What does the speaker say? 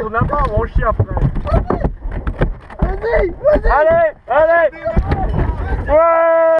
tourne là-bas, mon chien après. Vas-y, vas-y. Allez, allez. Ouais.